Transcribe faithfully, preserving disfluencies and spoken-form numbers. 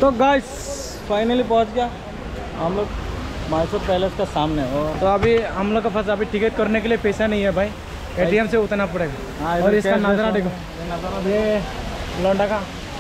तो guys finally पहुंच गया हम लोग माइसोर पैलेस का सामने। तो अभी हम लोग का पास अभी टिकट करने के लिए पैसा नहीं है भाई, एटीएम से उतरना पड़ेगा। हाँ, और इसका नज़ारा देखो, ये लौंडा का